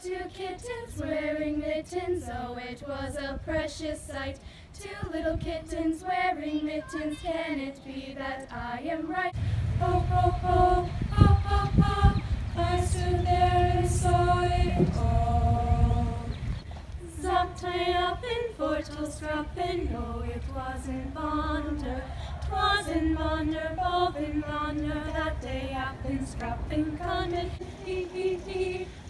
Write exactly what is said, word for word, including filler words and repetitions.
two kittens wearing mittens, oh, it was a precious sight. Two little kittens wearing mittens, can it be that I am right? Ho, ho, ho, ho, ho, ho, I stood there and saw it all. Zop-tie-up-in, fortel-scruppin', no, it wasn't Bonder. 'Twasn't Bonder, Bobbin, Bonder, that day up in Scruppin' Condon. Hee, hee, hee.